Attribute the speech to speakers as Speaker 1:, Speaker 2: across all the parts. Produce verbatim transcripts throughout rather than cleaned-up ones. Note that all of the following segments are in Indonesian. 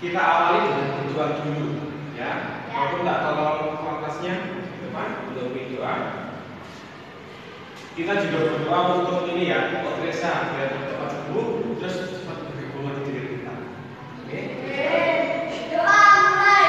Speaker 1: kita awali dengan berdoa dulu, ya. Walaupun nggak tolong kelasnya, depan belum berdoa. Kita juga berdoa untuk ini ya, untuk Reza biar cepat sembuh, terus cepat bergabung di diri kita. Oke?
Speaker 2: Doa mulai.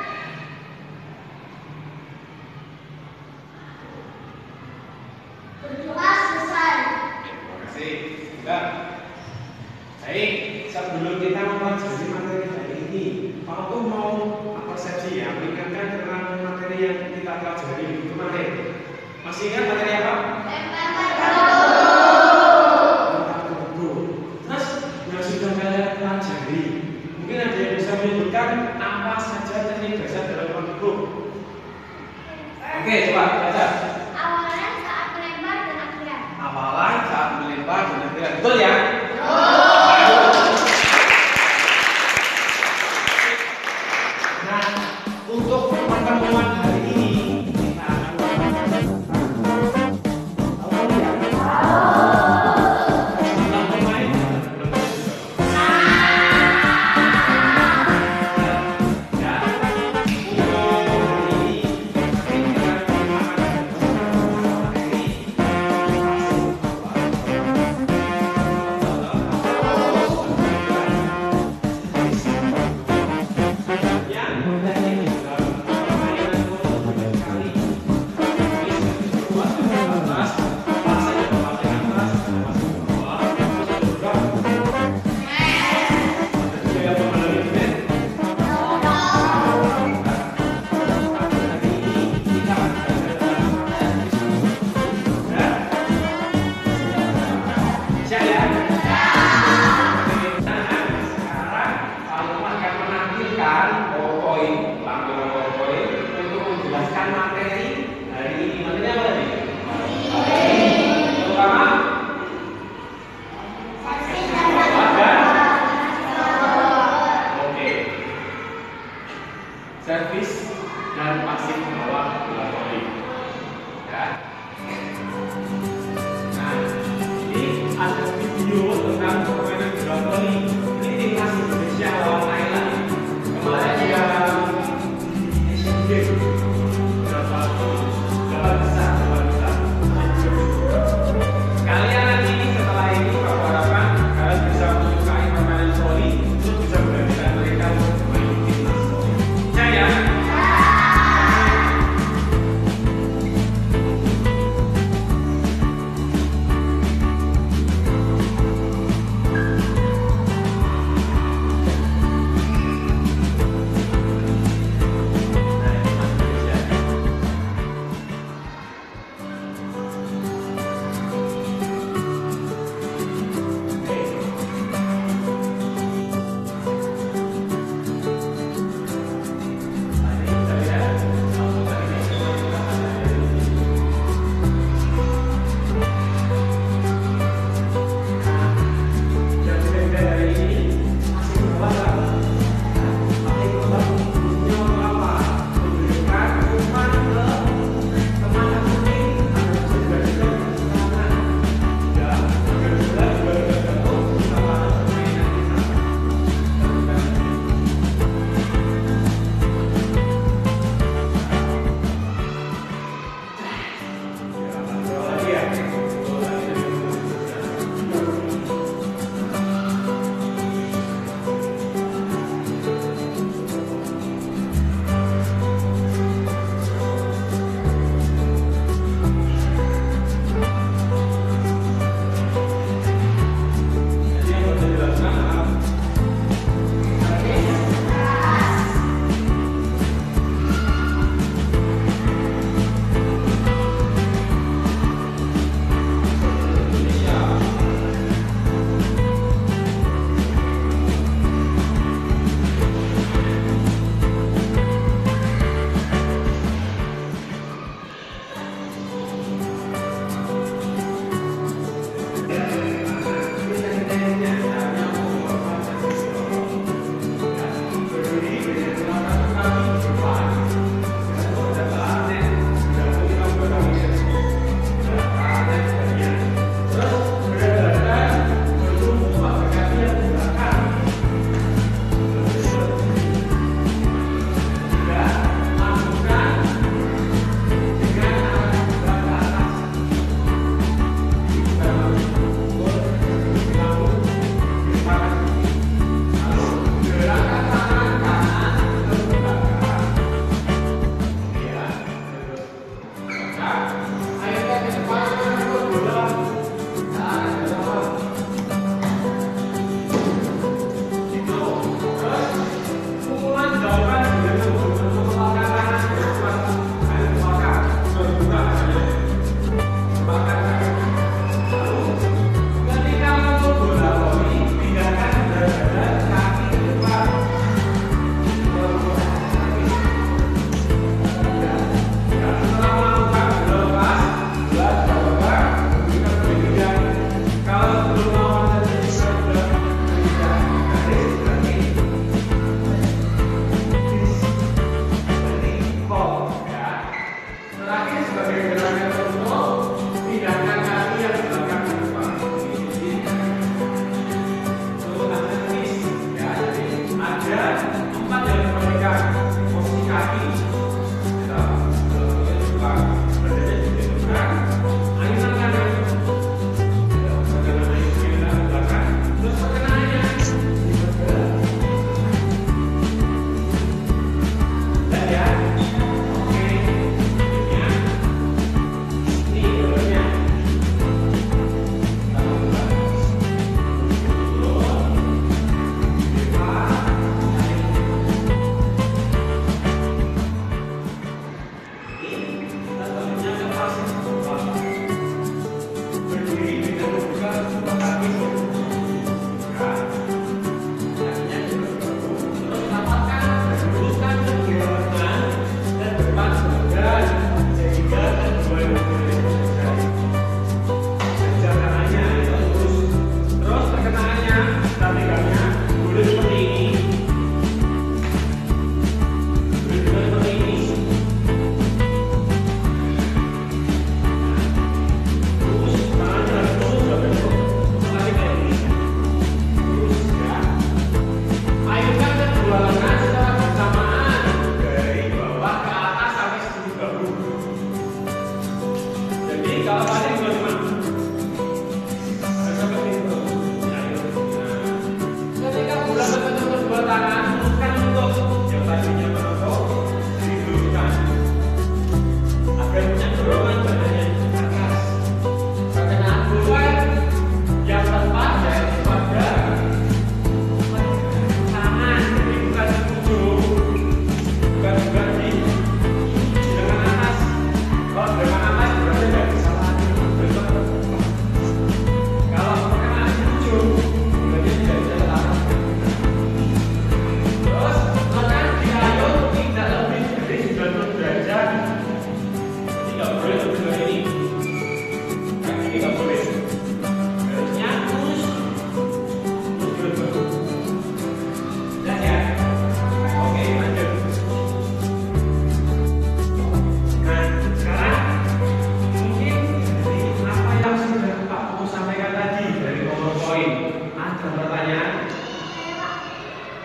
Speaker 2: Berdoa selesai.
Speaker 1: Terima kasih. Enggak. Baik, sebelum kita mempelajari materi hari ini, aku mau persepsi ya, mengingatkan tentang materi yang kita pelajari minggu kemarin. Masih ingat materi apa? Lempar kartu. Terus yang sudah kalian pelajari, mungkin ada yang bisa menyebutkan apa saja teknik dasar dalam lempar. Oke, coba baca.
Speaker 2: Awalan saat melempar dan akhiran.
Speaker 1: Awalan saat melempar dan akhiran. Betul ya? Nah, untuk pertemuan hari ini kita akan melakukan tahu ya? Tentang pemain. Ya. Untuk hari ini kita akan servis dan pasif bawah laboratorium. Ya. Nah, ini ada video tentang permainan laboratorium. Ini timnas Indonesia lawan Thailand. Kemarin dia Asian Games berapa berapa besar, berapa besar. Kalian nanti setelah ini aku harapkan kalian bisa menyukai permainan voli, terus bisa bergantian mereka untuk bermain timnas. Ya.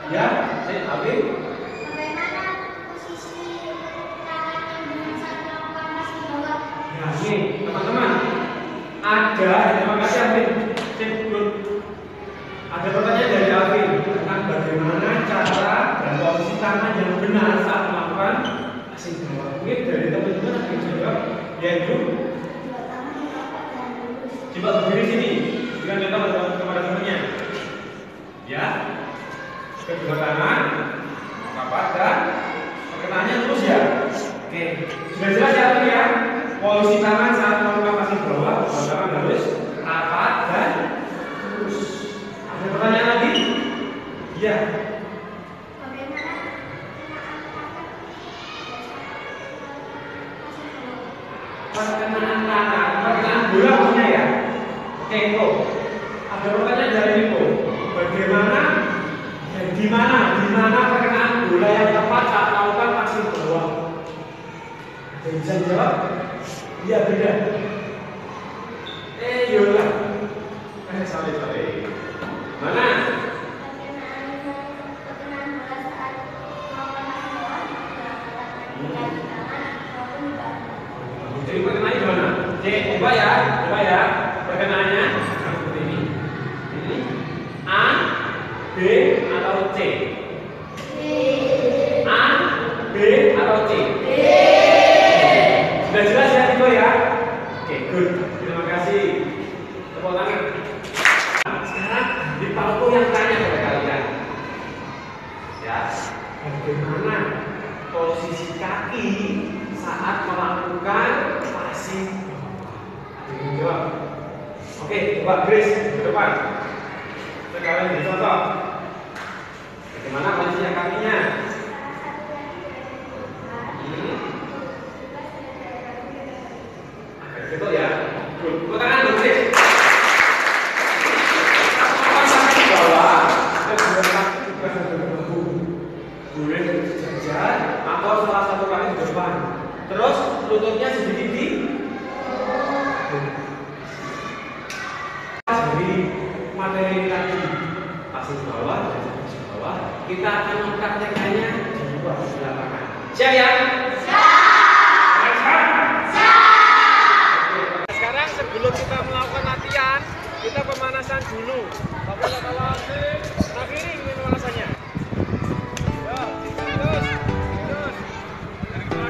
Speaker 1: Ya, saya Alvin.
Speaker 2: Bagaimana posisi tangan yang benar saat melakukan masih bawah?
Speaker 1: Ya, nih teman-teman. Ada, terima kasih Alvin. Sip, good. Ada pertanyaan dari Alvin tentang bagaimana cara dan posisi tangan yang benar saat melakukan asing bawah. Mungkin dari teman-teman ada yang jawab, yaitu
Speaker 2: Dua tangan diangkat dan lurus.
Speaker 1: coba berdiri sini. Dengan contoh kepada temannya. Ya, kedua tangan rapat dan perkenaannya lurus ya. Oke, sudah jelas ya Alvin ya. Posisi tangan saat melakukan asing bawah, kedua tangan harus rapat dan lurus. Ada pertanyaan lagi? Iya.
Speaker 2: Bagaimana
Speaker 1: Perkenaan tangan, perkenaan bola maksudnya ya. Oke, itu. Ada pertanyaan dari Niko. Bagaimana dan di mana di mana perkenaan bola yang tepat saat melakukan passing bawah? Ada yang bisa jawab? Iya beda. Eh, yolah. Eh, sorry sorry. Mana?
Speaker 2: perkenaan bola saat melakukan masih bawah? Dengan tangan maupun di bawah.
Speaker 1: Jadi perkenaannya gimana? C, coba ya, coba ya. Perkenaannya seperti ini. Ini A, B atau C? A, B atau C? Sudah jelas ya Niko ya? Oke, good. Terima kasih. Tepuk tangan. Nah, sekarang di Pauko yang tanya kepada kalian. Ya, bagaimana posisi kaki saat melakukan passing bawah? Ada yang jawab? Oke, coba Grace ke depan. Sekarang jadi contoh. Bagaimana posisinya kakinya? Hmm. Gitu ya. Good. Tepuk tangan dulu, Grace. Pasang di bawah, kedua kaki juga sampai ke bahu. Boleh sejajar atau salah satu kaki di depan. Terus lututnya sedikit di dari materi tadi passing bawah dan passing bawah, kita akan mempraktekkannya di luar di lapangan. Siap ya? Sekarang sebelum kita melakukan latihan, kita pemanasan dulu. Oke, kalau asik, akhiri ini pemanasannya. Yo, terus, terus. Dari kelas.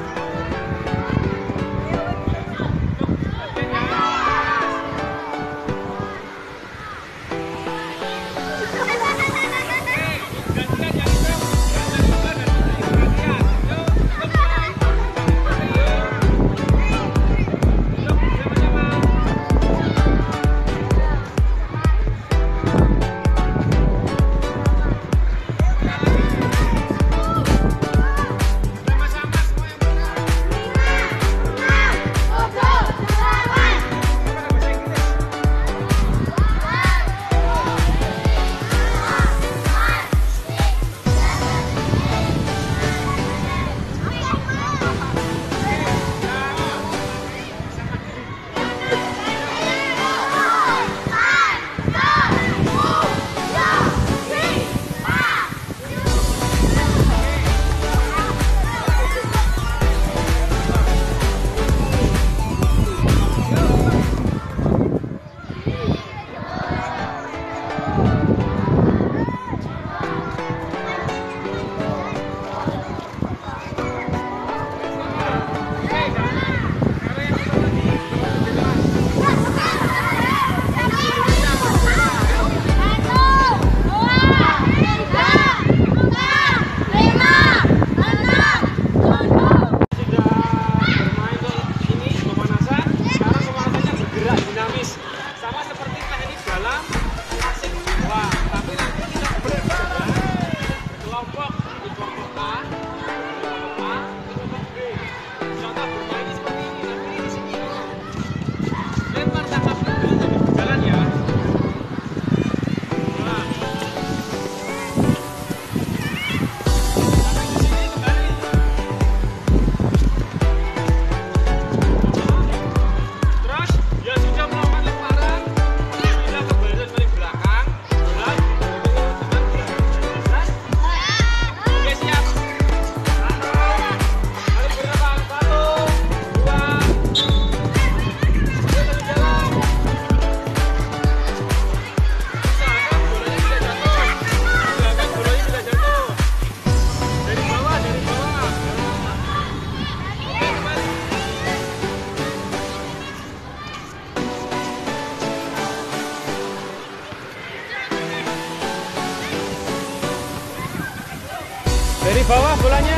Speaker 1: Dari bawah bolanya.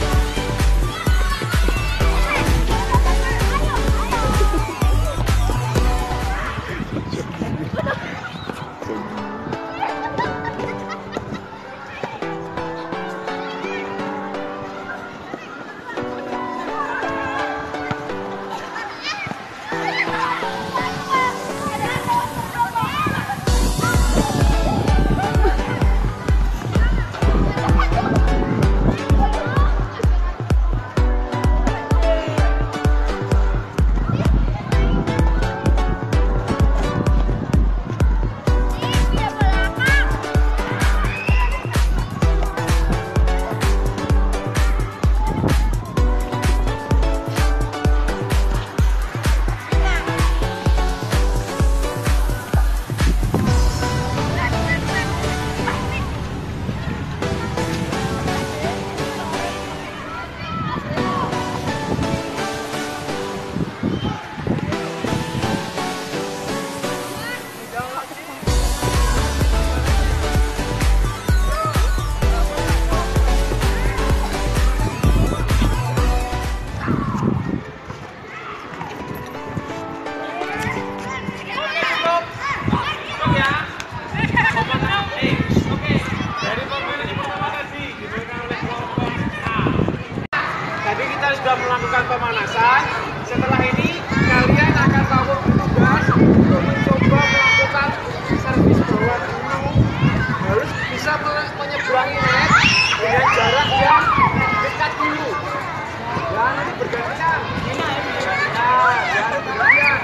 Speaker 1: Sudah melakukan pemanasan. Setelah ini kalian akan tahu tugas untuk mencoba melakukan servis bawah gunung. Harus bisa menyeberangi net dengan jarak yang dekat dulu. Dan nanti bergantian. Nah, dan bergantian.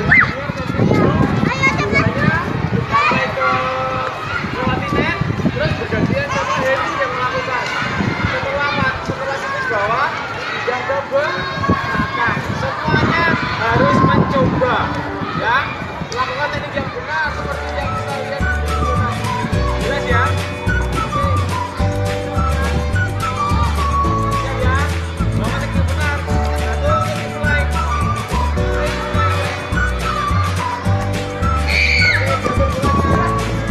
Speaker 1: Mulanya sampai ke melewati net, terus bergantian sama Heri yang melakukan. Setelah setelah servis bawah yang double, nah semuanya harus mencoba ya, lakukan teknik yang benar seperti yang kita lihat di video tadi. Jelas ya? Siap ya? Lakukan teknik yang benar. Satu, teknik mulai. Mulai, mulai. Oke, double mulai.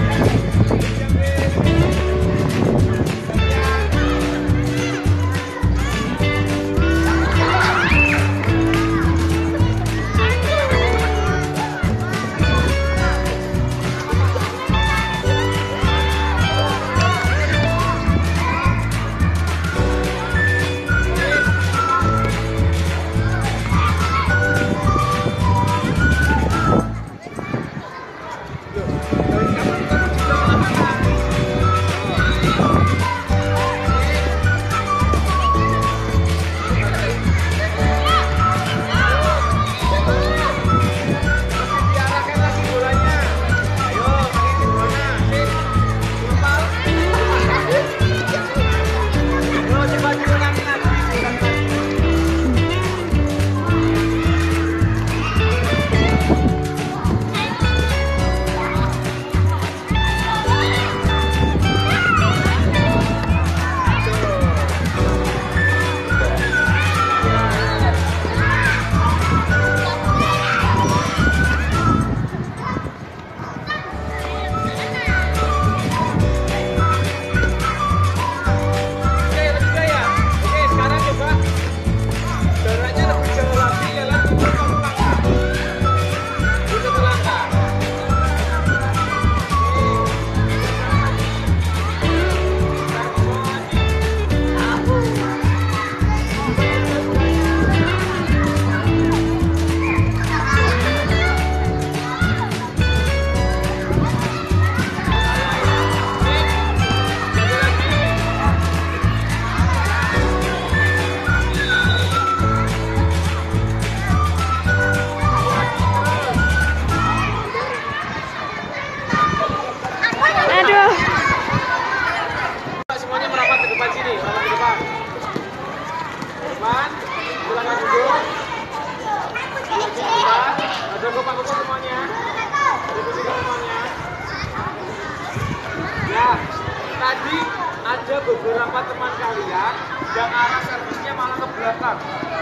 Speaker 3: tadi ada beberapa teman kalian yang arah servisnya malah ke belakang.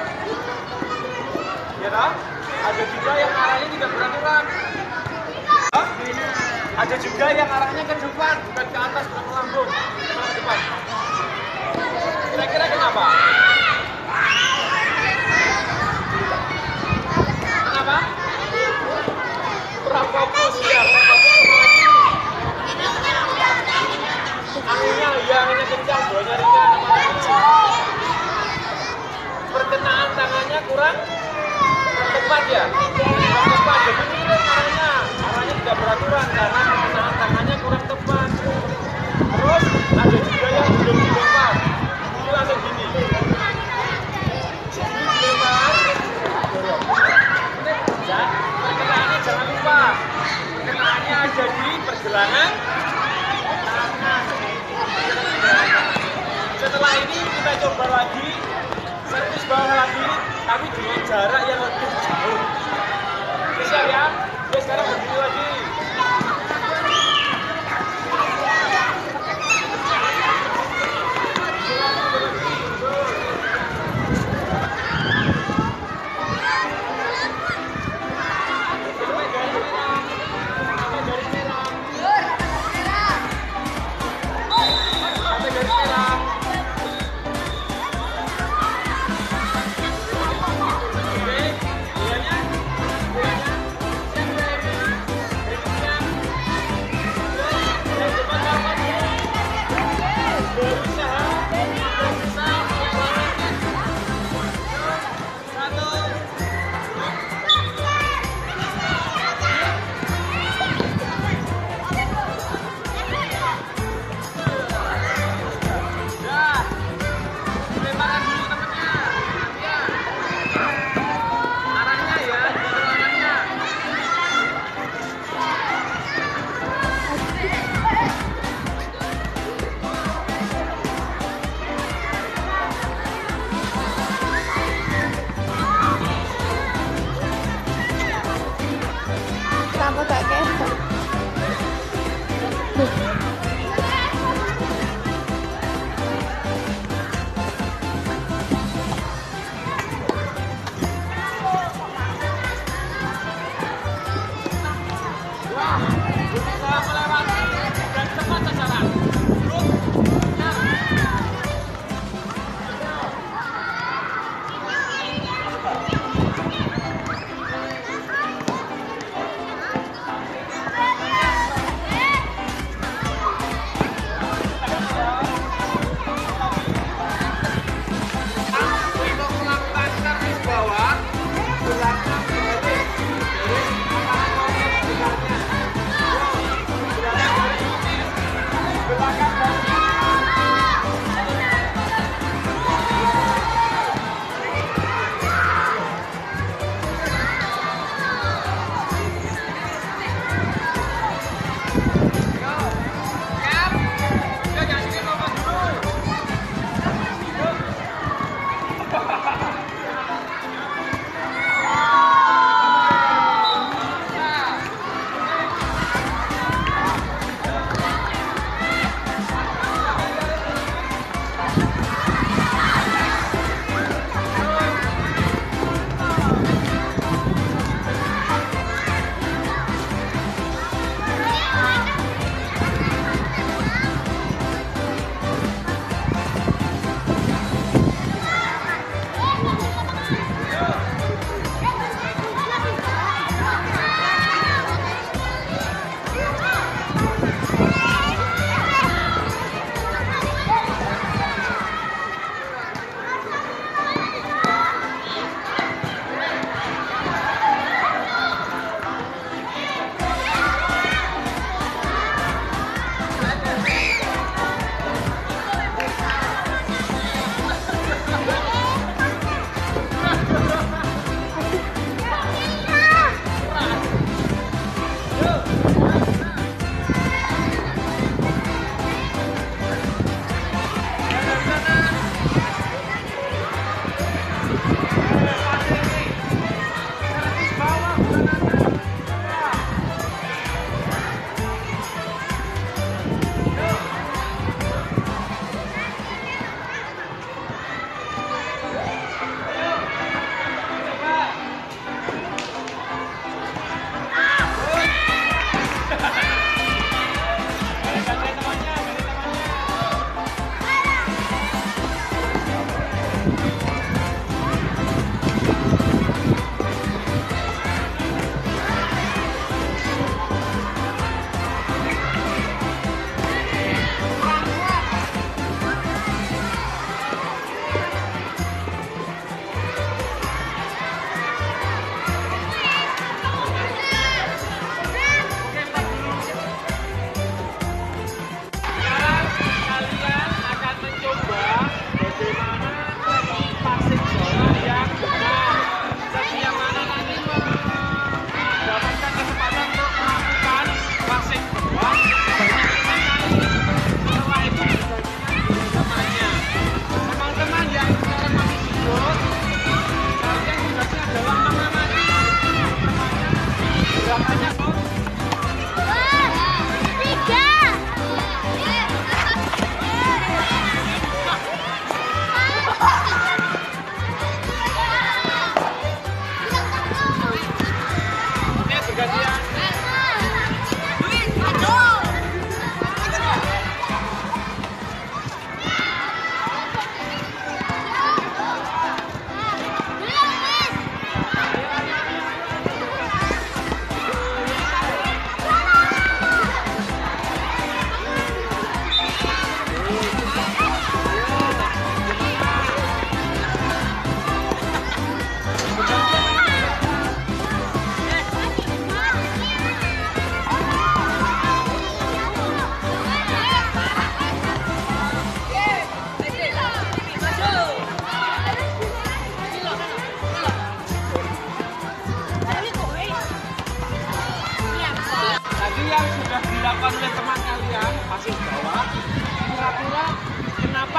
Speaker 3: Ya kan? Ada juga yang arahnya tidak beraturan. Hah? Ada juga yang arahnya ke depan, bukan ke atas, bukan ke lambung, ke depan. jarak yang lebih jauh. Siap ya? Ya sekarang berdiri lagi. Oke,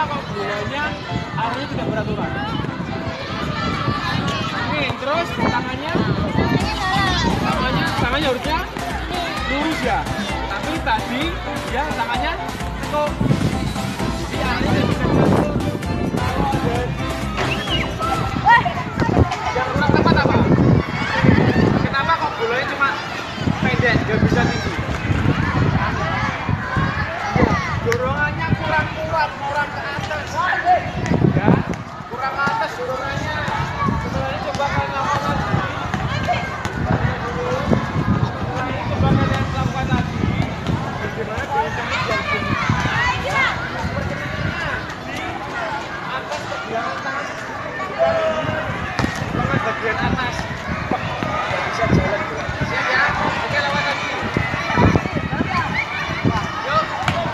Speaker 3: kok bolanya arahnya tidak beraturan? Nih, terus tangannya, tangannya, tangannya harusnya lurus ya. Tapi tadi dia tangannya tekuk. Jadi arahnya tidak bisa diatur. Kalau ada yang kurang tepat apa? Kenapa kok bolanya cuma pendek, nggak bisa tinggi? Dorongannya kurang kuat, kurang ke atas. Ya, kurang ke atas dorongannya. Sebenarnya coba kalian lakukan lagi. Setelah ini coba kalian lakukan lagi. Bagaimana dengan jari ya, pergelangannya di atas pergelangan tangan. Bukan bagian atas. Nggak bisa jalan. Siap ya? Oke, lawan lagi. Yuk.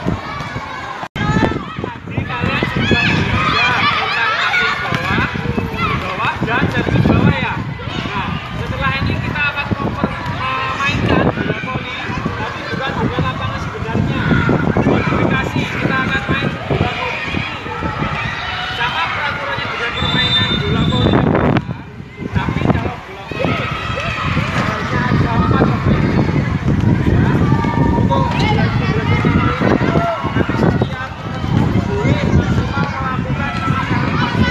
Speaker 3: Dan dari bawah ya. Nah, setelah ini kita akan memainkan bola voli, tapi juga dengan lapangan sebenarnya. Modifikasi, kita akan main bola voli ini. Sama peraturannya dengan permainan bola voli yang besar, tapi kalau bola voli hanya ada empat pemain. Ya, untuk belajar pertama ini, nanti setiap boleh maksimal melakukan lima kali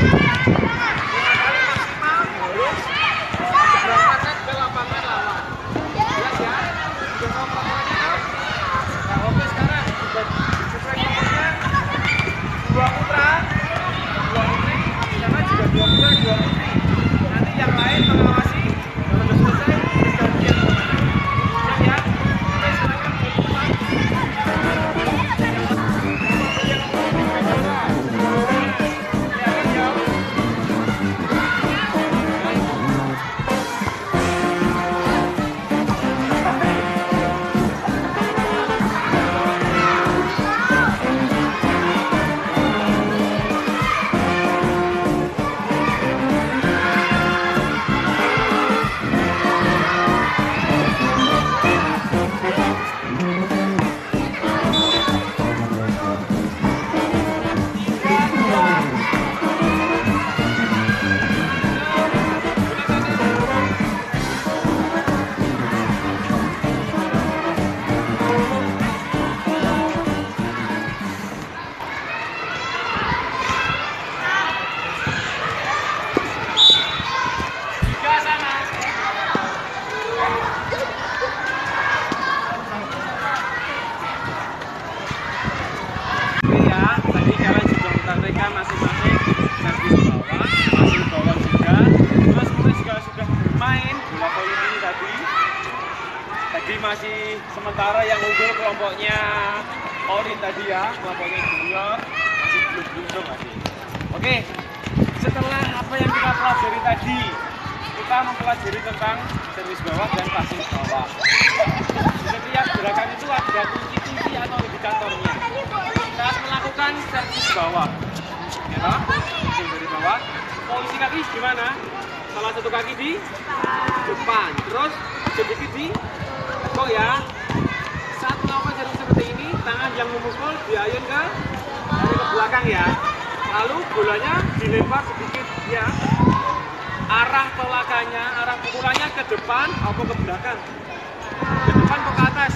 Speaker 3: berangkat ke lapangan lawan. Jelas ya? Sudah tahu peraturannya kan? Nah, oke sekarang sudah sesuai nomornya dua putra, dua putri, sama juga dua putra, dua putri. Nanti yang lain mengawasi. Kalau sudah selesai, bergantian kemana? Siap ya? Oke, silakan teman-teman. Masing-masing servis bawah, masih bawah juga. Terus kita juga sudah main bola voli ini tadi. Tadi masih sementara yang unggul kelompoknya Orin tadi ya, kelompoknya junior masih belum beruntung masih. Oke, setelah apa yang kita pelajari tadi, kita mempelajari tentang servis bawah dan passing bawah. Di setiap gerakan itu ada kunci-kunci atau indikatornya. Kita harus melakukan servis bawah. Ya, dari bawah. Posisi kaki di mana? Salah satu kaki di depan. Terus sedikit di tekuk ya. Saat melakukan servis seperti ini, tangan yang memukul diayun ke dari ke belakang ya. Lalu bolanya dilempar sedikit ya. Arah tolakannya, arah pukulannya ke depan atau ke belakang? Ke depan atau ke atas?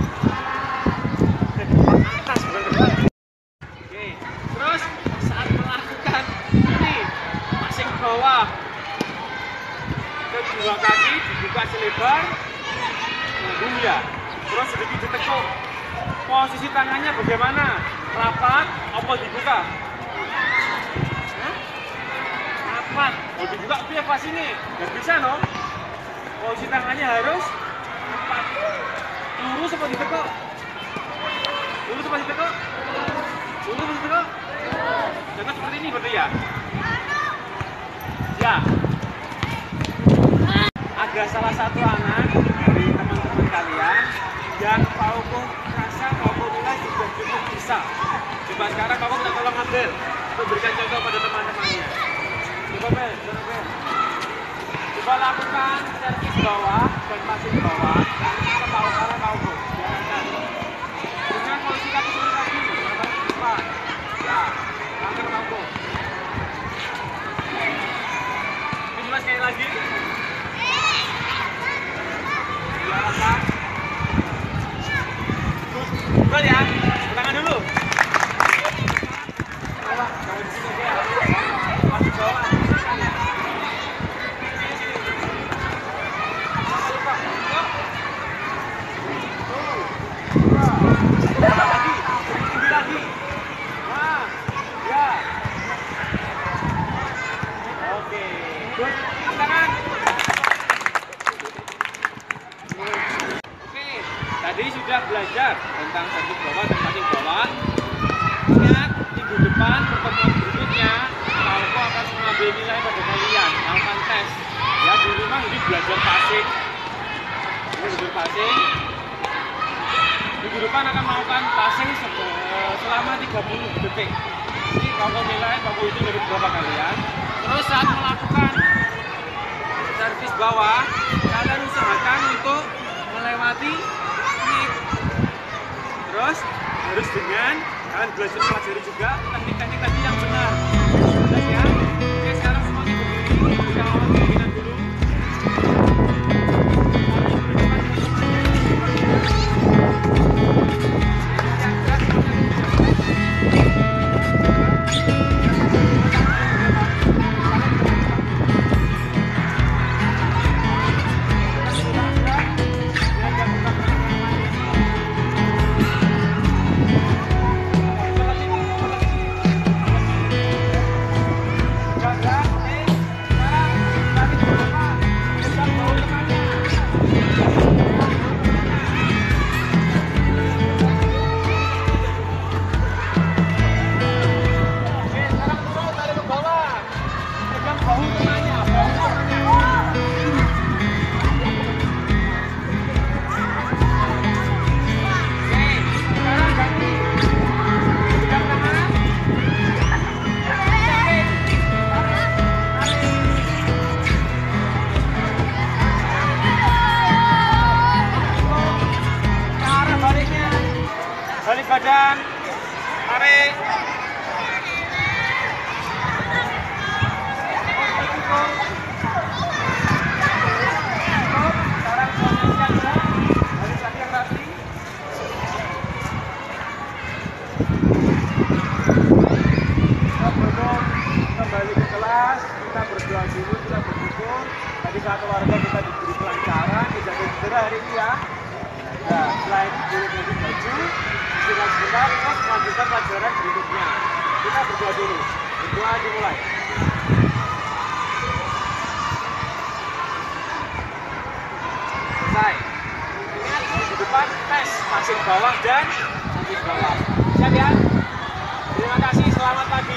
Speaker 3: Ke depan atas bukan ke depan. Oke. Terus saat melakukan ini passing bawah, kedua kaki dibuka selebar punggung ya. Terus sedikit ditekuk. Posisi tangannya bagaimana? Rapat apa dibuka? Hah? Rapat. Oh dibuka via pas ini. Gak bisa no. Posisi tangannya harus rapat. Lurus apa ditekuk? Lurus apa ditekuk? Lurus apa ditekuk? Jangan seperti ini berarti ya. Ya. Ada salah satu anak dari teman-teman kalian yang Pak Uko rasa Pak Uko nilai juga cukup bisa. Coba sekarang Pak Uko kita tolong ambil untuk berikan contoh pada teman-temannya. Coba Bel, coba Bel. Coba lakukan servis bawah dan passing bawah. Kita Pak Uko, Pak Uko. Dengan posisi kaki seperti tadi, mata ke depan. Ya, mata tentang servis bawah dan passing bawah. Ingat, minggu depan pertemuan berikutnya Kalko akan mengambil nilai pada kalian, melakukan tes. Ya, di rumah ini belajar passing. Ini belajar passing. Minggu depan akan melakukan passing selama tiga puluh detik. Jadi Kalko nilai Kalko itu dari berapa kalian. Terus saat melakukan servis bawah, kalian usahakan untuk melewati nik. Terus harus dengan kalian belajar pelajari juga teknik-teknik tadi yang benar. Jelas ya? Oke, sekarang semua ikut diri. Kita lawan pimpinan dulu. Balik badan, tarik. Sekarang posisikan ya, balik lagi yang rapi. Kita berdoa, kembali ke kelas, kita berdoa dulu, kita bersyukur. Tadi satu warga kita diberi kelancaran, tidak cedera hari ini ya. Nah, setelah itu boleh ganti baju. Kita sebentar, terus melanjutkan pelajaran berikutnya. Kita berdoa dulu. Berdoa dimulai. Selesai. Ingat, di depan tes passing bawah dan servis bawah. Siap ya? Terima kasih, selamat pagi.